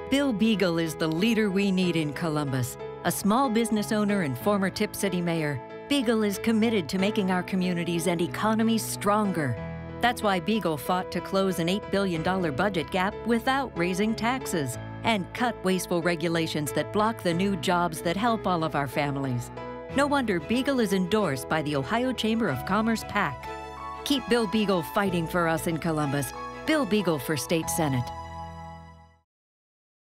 Bill Beagle is the leader we need in Columbus. A small business owner and former Tip City mayor, Beagle is committed to making our communities and economies stronger. That's why Beagle fought to close an $8 billion budget gap without raising taxes and cut wasteful regulations that block the new jobs that help all of our families. No wonder Beagle is endorsed by the Ohio Chamber of Commerce PAC. Keep Bill Beagle fighting for us in Columbus. Bill Beagle for State Senate.